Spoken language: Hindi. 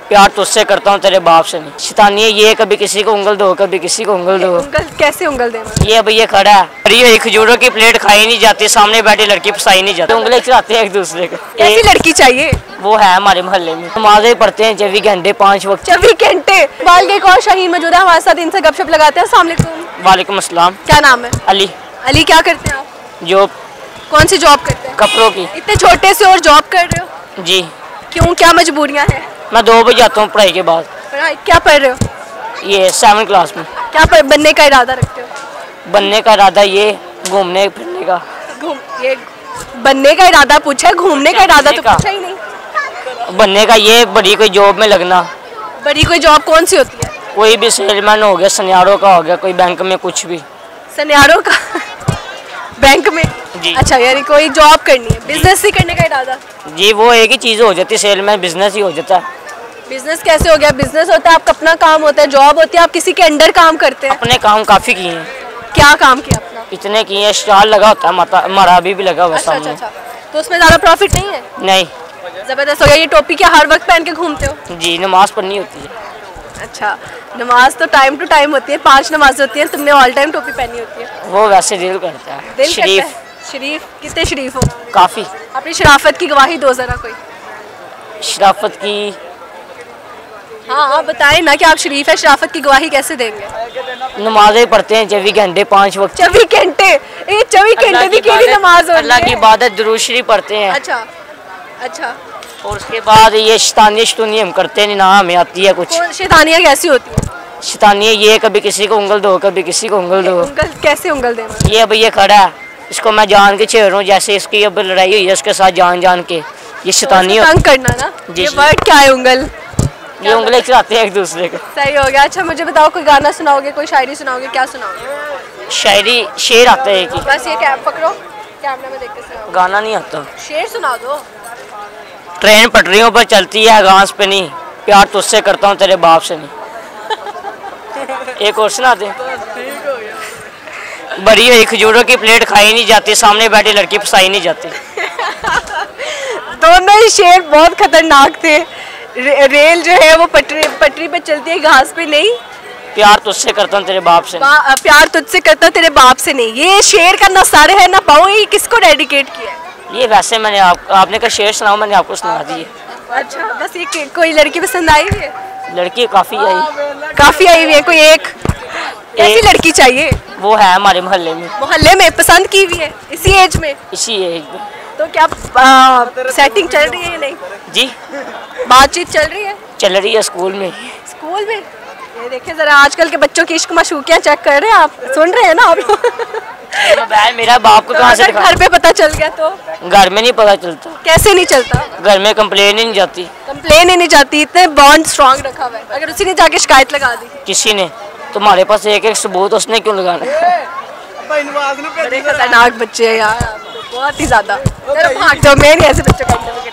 प्यार तुझसे करता हूँ तेरे बाप से नहीं। शैतानी है ये, कभी किसी को उंगल दो कभी किसी को उंगल दो। उंगल कैसे उंगल दे? ये अब ये खड़ा है, ये खजूरों की प्लेट खाई नहीं जाती, सामने बैठी लड़की फसाई नहीं जाती, उंगलें खिलाते हैं एक दूसरे को। कैसी लड़की चाहिए? वो है हमारे मोहल्ले में, नमाज़ें पढ़ते हैं 24 घंटे 5 वक्त। 24 घंटे। बाल के एक और शाहीन मौजूद है हमारे साथ, इनसे गपशप लगाते हैं। अस्सलाम वालेकुम। वालेकुम अस्सलाम। क्या नाम है? अली। अली, क्या करते हैं आप? जॉब। कौन सी जॉब करते हैं? कपड़ों की। इतने छोटे से और जॉब कर रहे हो? जी। क्यों, क्या मजबूरियाँ हैं? मैं 2 बजे आता हूँ पढ़ाई के बाद। पढ़ाई क्या पढ़ रहे हो? ये 7 क्लास में। क्या बनने का इरादा रखते हो? बनने का इरादा ये घूमने फिरने का। ये बनने का इरादा पूछा है, घूमने का इरादा तो पूछा ही नहीं। बनने का ये बड़ी कोई जॉब में लगना। बड़ी कोई जॉब कौन सी होती है? कोई भी सेलमैन हो गया, सनियारों का हो गया, कोई बैंक में, कुछ भी। सनियारों का? बैंक में? जी। अच्छा, यानी कोई जॉब करनी है, बिजनेस ही करने का इरादा? जी, वो एक ही चीज़ हो जाती है, सेलमैन बिजनेस ही हो जाता है। बिजनेस कैसे हो गया? बिजनेस होता है आपका अपना काम होता है, जॉब होती है आप किसी के अंडर काम करते हैं। अपने काम काफ़ी किए हैं। क्या काम किया अपना? इतने किए हैं, स्टॉल लगा होता है, हमारा अभी भी लगा हुआ है सामने। अच्छा, तो उसमें ज़्यादा प्रॉफिट नहीं है? नहीं। ज़बरदस्त हो गया। ये टोपी क्या हर वक्त पहन के घूमते हो? जी, नमाज पढ़नी होती है। अच्छा, नमाज तो टाइम टू टाइम होती है, 5 नमाज होती है, तुमने ऑल टाइम टोपी पहनी होती है। वो वैसे दिल करता है। दिल शरीफ। करता है। शरीफ? कितने शरीफ हो? काफ़ी। अपनी शराफत की गवाही दो जरा कोई। शराफत की? हाँ, बताएं ना कि आप शरीफ है, शराफत की गवाही कैसे देंगे? नमाजें पढ़ते हैं 24 घंटे 5 वक्त। 24 घंटे? ये 24 घंटे की केड़ी नमाज हो रही है? अल्लाह की इबादत दुरूद शरीफ पढ़ते हैं। अच्छा। और उसके बाद ये शैतानियाँ हम करते नहीं, ना हमें आती है कुछ। शैतानियाँ कैसी होती है? शैतानियाँ ये, कभी किसी को उंगल दो कभी किसी को उंगल दो। उंगल कैसे उंगल दे? ये अब ये खड़ा है, इसको मैं जान के छेड़ रहा हूँ, जैसे इसकी अब लड़ाई हुई है उसके साथ जान के। ये शैतानी तंग करना ना? जी। ये वर्ड क्या है उंगल? ये उंगलें खिलाते हैं एक दूसरे को। सही हो गया। अच्छा, मुझे बताओ, कोई गाना सुनाओगे, कोई शायरी सुनाओगे, क्या सुनाओगे? शायरी शेर आता है कि? बस ये कैप पकड़ो, कैमरा में देख के सुनाओ। गाना नहीं आता। शेर सुना दो। ट्रेन पटरियों पर चलती है, घास पे नहीं, प्यार तुझसे करता हूँ तेरे बाप से नहीं। एक और सुना दे। बड़ी हुई खजूरों की प्लेट खाई नहीं जाती, सामने बैठी लड़की फसाई नहीं जाती। दोनों ही शेर बहुत खतरनाक थे। रेल जो है वो पटरी पे चलती है, घास पे नहीं। प्यार तुझसे करता हूँ तेरे बाप से नहीं। प्यार तुझसे करता हूँ तेरे बाप से नहीं। ये शेर का ना सर है ना पाँव, ये किसको डेडिकेट किया है? ये वैसे मैंने आपने का शेर सुनाओ, मैंने आपको सुना दी है। अच्छा, बस ये कोई लड़की पसंद आई है? लड़की काफ़ी आई हुई है। कोई एक कैसी लड़की चाहिए? वो है हमारे मोहल्ले में। मोहल्ले में पसंद की हुई है? इसी एज में? इसी एज में। तो क्या सेटिंग चल रही है या नहीं? जी, बातचीत चल रही है? चल रही है स्कूल में। स्कूल में? ये देखिए जरा, आजकल के बच्चों की इश्क माशूकियाँ चेक कर रहे हैं आप, सुन रहे हैं ना आप? मेरा बाप को कहाँ से दिखा? घर पे पता चल गया तो? घर में नहीं पता चलता। कैसे नहीं चलता? घर में कंप्लेन ही नहीं जाती। कंप्लेन ही नहीं जाती? इतने बॉन्ड स्ट्रांग रखा हुआ है, अगर उसी ने जाके शिकायत लगा दी? किसी ने? तुम्हारे पास एक सबूत, उसने क्यों लगाना? बड़े खतरनाक बच्चे हैं यार, बहुत ही ज्यादा। भाग जाओ, मैं नहीं ऐसे बच्चों का